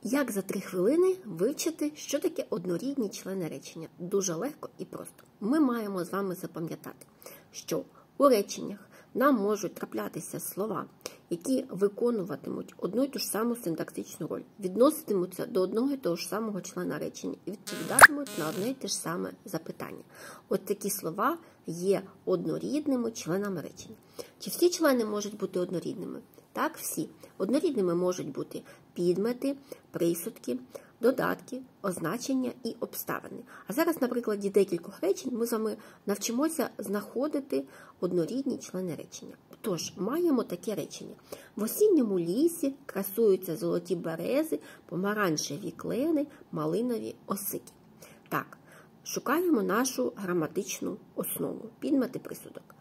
Як за 3 хвилини вивчити, що таке однорідні члени речення? Дуже легко і просто. Ми маємо з вами запам'ятати, що у реченнях нам можуть траплятися слова, які виконуватимуть одну й ту ж саму синтаксичну роль, відноситимуться до одного й того ж самого члена речення і відповідатимуть на одне й те ж саме запитання. От такі слова є однорідними членами речення. Чи всі члени можуть бути однорідними? Так, всі. Однорідними можуть бути підмети, присудки, додатки, означення і обставини. А зараз на прикладі декількох речень ми з вами навчимося знаходити однорідні члени речення. Тож, маємо таке речення. В осінньому лісі красуються золоті берези, помаранчеві клени, малинові осики. Так, шукаємо нашу граматичну основу. Підмети, присудок.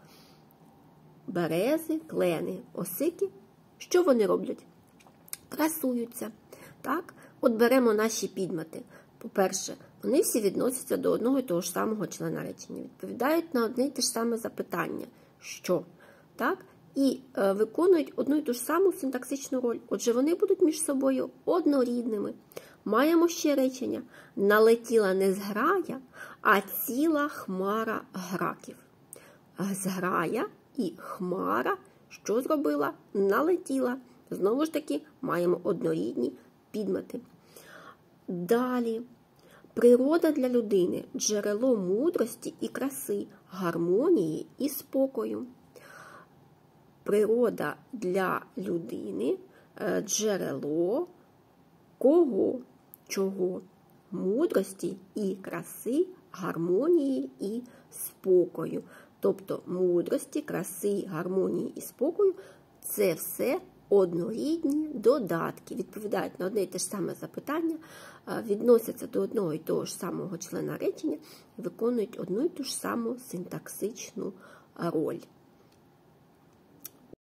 Берези, клени, осики. Що вони роблять? Красуються. Так? От беремо наші підмети. По-перше, вони всі відносяться до одного і того ж самого члена речення. Відповідають на одне і те ж саме запитання. Що? Так? І виконують одну і ту ж саму синтаксичну роль. Отже, вони будуть між собою однорідними. Маємо ще речення. Налетіла не зграя, а ціла хмара граків. Зграя і хмара що зробила? Налетіла. Знову ж таки, маємо однорідні підмети. Далі. Природа для людини – джерело мудрості і краси, гармонії і спокою. Природа для людини – джерело кого? Чого? Мудрості і краси, гармонії і спокою. Тобто мудрості, краси, гармонії і спокою – це все однорідні додатки. Відповідають на одне і те ж саме запитання, відносяться до одного і того ж самого члена речення, виконують одну і ту ж саму синтаксичну роль.